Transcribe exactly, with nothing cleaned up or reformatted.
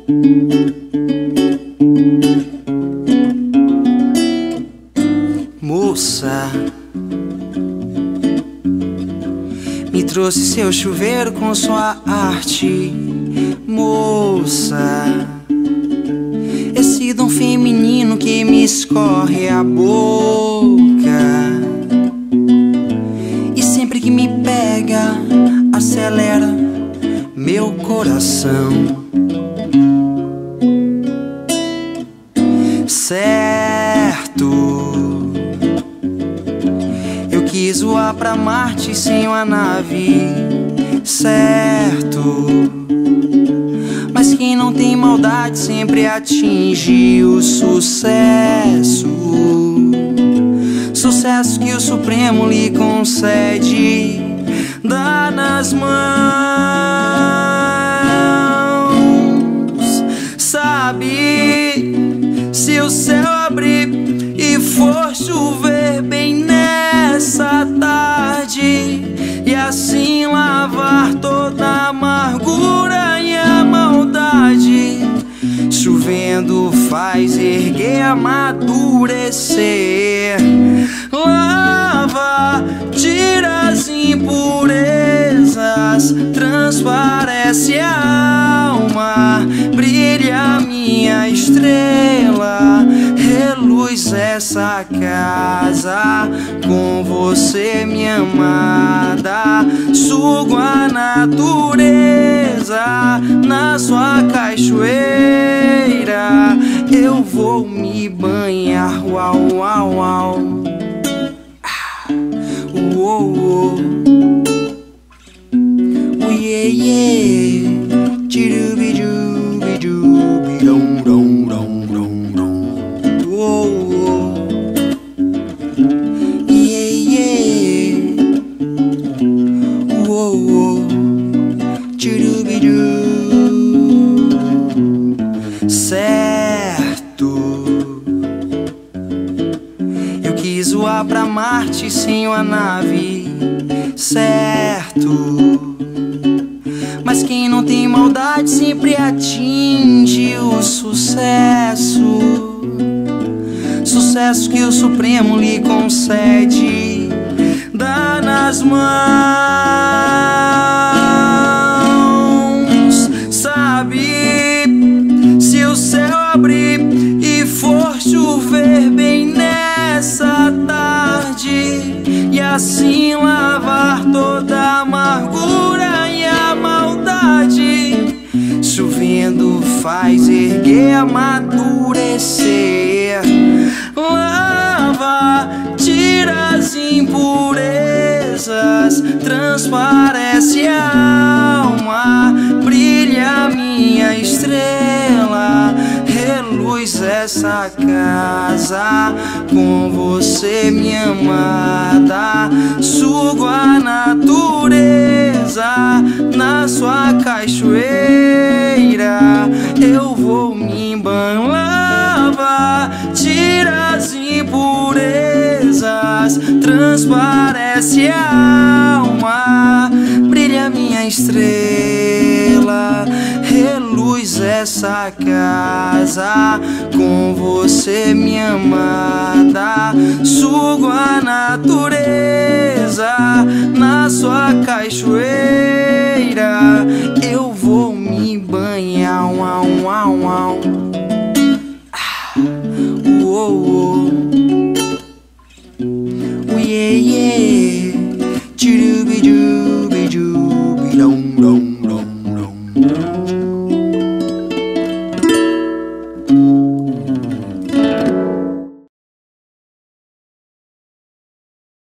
Moça, me trouxe seu chuveiro com sua arte. Moça, esse dom feminino que me escorre a boca e sempre que me pega acelera meu coração. Certo, eu quis voar pra Marte sem uma nave. Certo, mas quem não tem maldade sempre atinge o sucesso. Sucesso que o Supremo lhe concede, dá nas mãos. Sabe, se o céu abrir e for chover bem nessa tarde, e assim lavar toda a amargura e a maldade, chovendo faz erguer, amadurecer. Lava, tira as impurezas, transparece a alma, brilha minha estrela, reluz essa casa, com você minha amada, sugo a natureza na sua cachoeira, eu vou me banhar, uau, uau, uau. Uou, uou. Oh, yeah, yeah. Chirubi-dubi-dubi-dum-dum-dum-dum-dum. Uou, uou. Yeah, yeah. Uou, uou. Chirubi-du. Certo, eu quis voar pra Marte sem uma nave. Certo, mas quem não tem maldade sempre atinge o sucesso. Sucesso que o Supremo lhe concede, dá nas mãos. Sabe, se o céu abrir e for chover bem nessa tarde, e assim lavar toda a amargura e a maldade, chovendo faz erguer, amadurecer. Lava, tira as impurezas, transparece a alma, brilha minha estrela, reluz essa casa, com você minha amada, sugo a natureza na sua cachoeira, eu vou me banhar. Lava, tira as impurezas, transparece a alma, brilha minha estrela, reluz essa casa, com você minha amada, sugo a natureza na sua cachoeira, eu vou me banhar, uau, uau, uau.